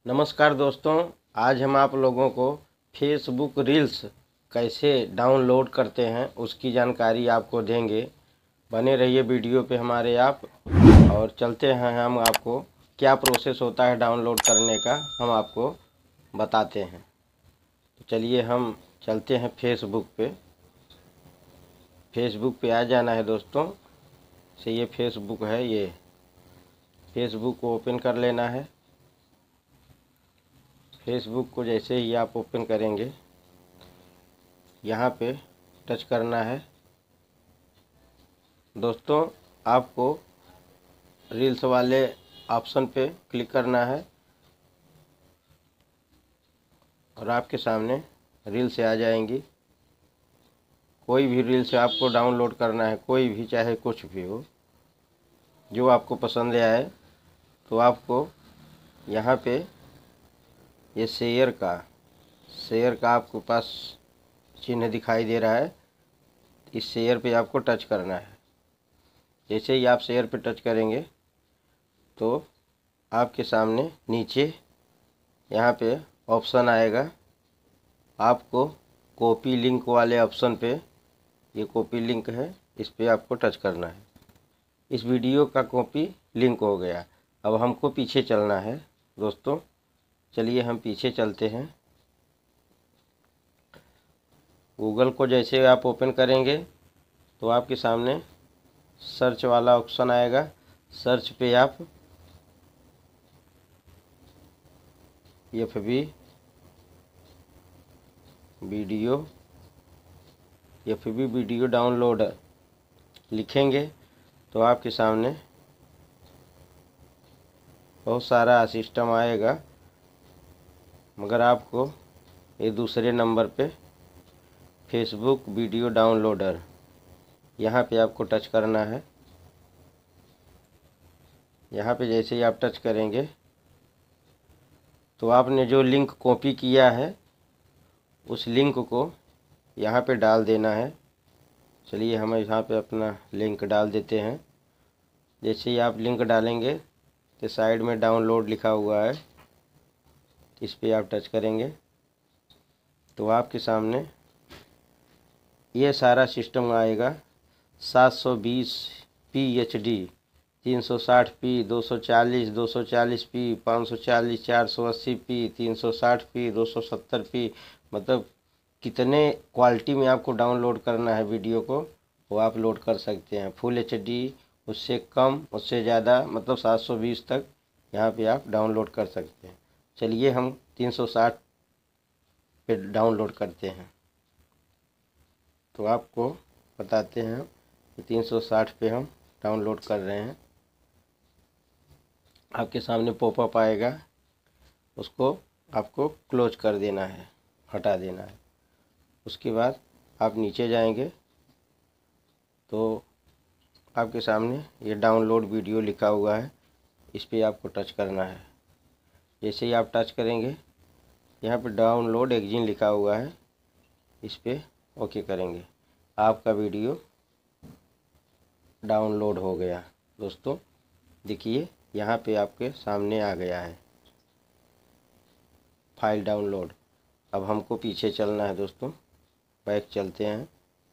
नमस्कार दोस्तों, आज हम आप लोगों को फेसबुक रील्स कैसे डाउनलोड करते हैं उसकी जानकारी आपको देंगे। बने रहिए वीडियो पे हमारे आप, और चलते हैं हम आपको क्या प्रोसेस होता है डाउनलोड करने का हम आपको बताते हैं। तो चलिए हम चलते हैं फेसबुक पे। फेसबुक पे आ जाना है दोस्तों। से ये फेसबुक है, ये फेसबुक को ओपन कर लेना है। फेसबुक को जैसे ही आप ओपन करेंगे, यहाँ पे टच करना है। दोस्तों, आपको रील्स वाले ऑप्शन पे क्लिक करना है और आपके सामने रील्स आ जाएंगी। कोई भी रील्स आपको डाउनलोड करना है, कोई भी, चाहे कुछ भी हो, जो आपको पसंद आए, तो आपको यहाँ पे ये शेयर का आपको पास चिन्ह दिखाई दे रहा है। इस शेयर पे आपको टच करना है। जैसे ही आप शेयर पे टच करेंगे तो आपके सामने नीचे यहाँ पे ऑप्शन आएगा। आपको कॉपी लिंक वाले ऑप्शन पे, ये कॉपी लिंक है, इस पे आपको टच करना है। इस वीडियो का कॉपी लिंक हो गया। अब हमको पीछे चलना है दोस्तों। चलिए हम पीछे चलते हैं। गूगल को जैसे आप ओपन करेंगे तो आपके सामने सर्च वाला ऑप्शन आएगा। सर्च पे आप FB वीडियो डाउनलोडर लिखेंगे तो आपके सामने बहुत सारा सिस्टम आएगा, मगर आपको ये दूसरे नंबर पे फेसबुक वीडियो डाउनलोडर, यहाँ पे आपको टच करना है। यहाँ पे जैसे ही आप टच करेंगे तो आपने जो लिंक कॉपी किया है उस लिंक को यहाँ पे डाल देना है। चलिए हम यहाँ पे अपना लिंक डाल देते हैं। जैसे ही आप लिंक डालेंगे तो साइड में डाउनलोड लिखा हुआ है, इस पे आप टच करेंगे तो आपके सामने ये सारा सिस्टम आएगा। 720p HD, 360p, 240, 240p, 540, 480p, 360p, 270p, मतलब कितने क्वालिटी में आपको डाउनलोड करना है वीडियो को वो आप लोड कर सकते हैं। फुल HD, उससे कम, उससे ज़्यादा, मतलब 720 तक यहाँ पे आप डाउनलोड कर सकते हैं। चलिए हम 360 पे डाउनलोड करते हैं। तो आपको बताते हैं कि 360 पे हम डाउनलोड कर रहे हैं। आपके सामने पॉपअप आएगा, उसको आपको क्लोज कर देना है, हटा देना है। उसके बाद आप नीचे जाएंगे तो आपके सामने ये डाउनलोड वीडियो लिखा हुआ है, इस पे आपको टच करना है। जैसे ही आप टच करेंगे यहाँ पे डाउनलोड एग्जिन लिखा हुआ है, इस पे ओके करेंगे। आपका वीडियो डाउनलोड हो गया। दोस्तों देखिए, यहाँ पे आपके सामने आ गया है फाइल डाउनलोड। अब हमको पीछे चलना है दोस्तों। बैक चलते हैं।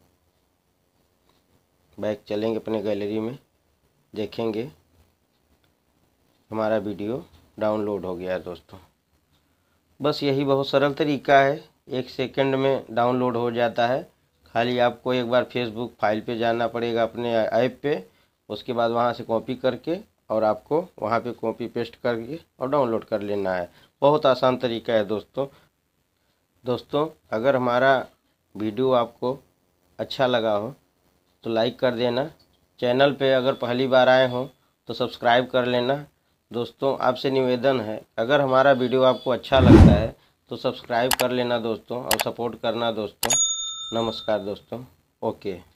बैक चलेंगे अपने गैलरी में, देखेंगे हमारा वीडियो डाउनलोड हो गया है दोस्तों। बस यही बहुत सरल तरीका है, 1 सेकंड में डाउनलोड हो जाता है। खाली आपको एक बार फेसबुक फाइल पे जाना पड़ेगा, अपने ऐप पे। उसके बाद वहाँ से कॉपी करके और आपको वहाँ पे कॉपी पेस्ट करके और डाउनलोड कर लेना है। बहुत आसान तरीका है दोस्तों। अगर हमारा वीडियो आपको अच्छा लगा हो तो लाइक कर देना। चैनल पे अगर पहली बार आए हो तो सब्सक्राइब कर लेना। दोस्तों आपसे निवेदन है, अगर हमारा वीडियो आपको अच्छा लगता है तो सब्सक्राइब कर लेना दोस्तों, और सपोर्ट करना दोस्तों। नमस्कार दोस्तों। ओके।